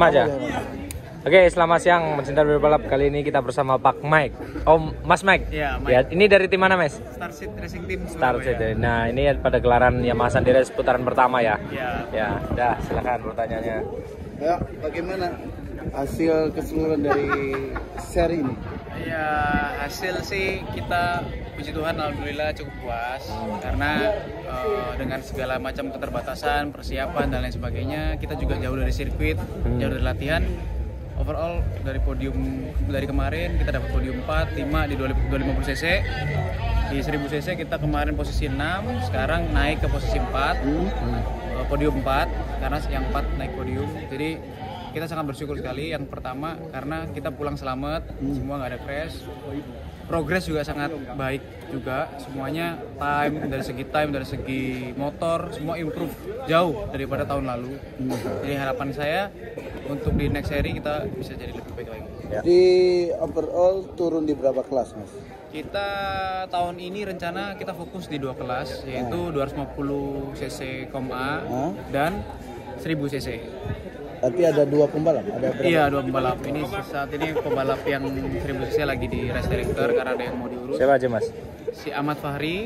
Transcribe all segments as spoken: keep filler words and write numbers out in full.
Sama aja. Oke, selamat siang mencintai berbalap. Kali ini kita bersama Pak Mike. Oh, Mas Mike. Ya, Mike. Ya, ini dari tim mana, Mas? Starseed Racing Team. Starseed. Nah, ini pada gelaran Yamaha Sandero putaran pertama ya. Ya. Ya, dah silakan pertanyaannya. Ya, bagaimana hasil keseluruhan dari seri ini? Ya, hasil sih kita puji Tuhan alhamdulillah cukup puas karena uh, dengan segala macam keterbatasan, persiapan dan lain sebagainya, kita juga jauh dari sirkuit, hmm. jauh dari latihan. Overall dari podium dari kemarin kita dapat podium empat, lima di dua ratus lima puluh cc. Di seribu cc kita kemarin posisi enam, sekarang naik ke posisi empat. Hmm. Uh, podium empat karena yang empat naik podium. Jadi kita sangat bersyukur sekali. Yang pertama karena kita pulang selamat, hmm. semua nggak ada crash. Progres juga sangat baik juga. Semuanya time dari segi time, dari segi motor semua improve jauh daripada tahun lalu. Hmm. Jadi harapan saya untuk di next seri kita bisa jadi lebih baik lagi. Ya. Di overall turun di berapa kelas, Mas? Kita tahun ini rencana kita fokus di dua kelas, yaitu dua ratus lima puluh cc Kom A huh? dan seribu cc. Tapi ada dua pembalap, ada berapa? Iya, dua pembalap. Ini saat ini pembalap yang seribu cc lagi di race director karena ada yang mau diurus. Siapa aja, Mas? Si Ahmad Fahri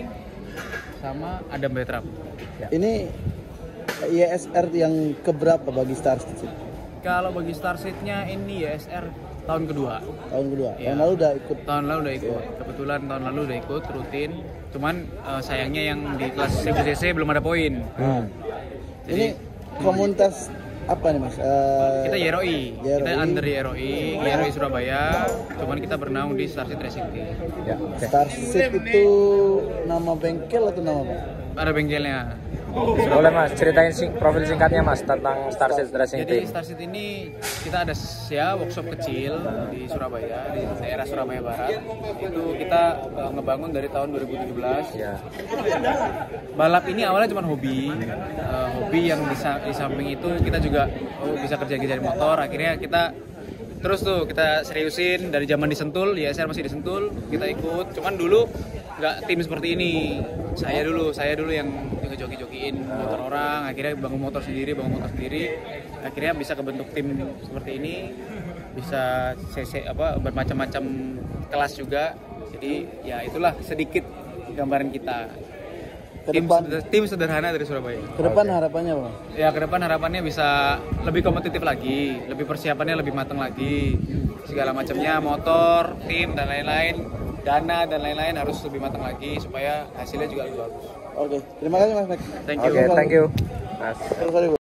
sama Adam Betram. Ya. Ini I S R yang keberapa bagi Starseed? Kalau bagi Starseed-nya ini I S R tahun kedua. Tahun kedua. Ya. Tahun lalu udah ikut. Tahun lalu udah ikut. Ya. Kebetulan tahun lalu udah ikut rutin. Cuman uh, sayangnya yang di kelas seribu cc belum ada poin. Hmm. Jadi, ini komunitas apa nih, Mas? Uh, kita Y R O I, kita under Y R O I, Y R O I Surabaya. Cuman kita bernaung di Starseed Racing Team. Ya. Okay. Starseed itu nama bengkel atau nama apa? Ada bengkelnya. Boleh, Mas, ceritain sing, profil singkatnya, Mas, tentang Starseed Racing Team. Jadi Starseed ini kita ada ya workshop kecil di Surabaya, di daerah Surabaya Barat. Itu kita uh, ngebangun dari tahun dua ribu tujuh belas. Ya. Balap ini awalnya cuma hobi, uh, hobi yang di, di samping itu kita juga oh, bisa kerja kerja di motor. Akhirnya kita terus tuh kita seriusin dari zaman di Sentul, ya saya masih di Sentul, kita ikut. Cuman dulu nggak tim seperti ini. Saya dulu, saya dulu yang joki-jokiin motor orang. Akhirnya bangun motor sendiri, bangun motor sendiri. Akhirnya bisa kebentuk tim seperti ini, bisa cc apa bermacam-macam kelas juga. Jadi ya itulah sedikit gambaran kita. Tim, tim sederhana dari Surabaya. Kedepan harapannya apa? Ya kedepan harapannya bisa lebih kompetitif lagi, lebih persiapannya lebih matang lagi, segala macamnya motor, tim dan lain-lain, dana dan lain-lain harus lebih matang lagi supaya hasilnya juga lebih bagus. Oke, terima kasih, Mas. Thank you. Oke, thank you, Mas.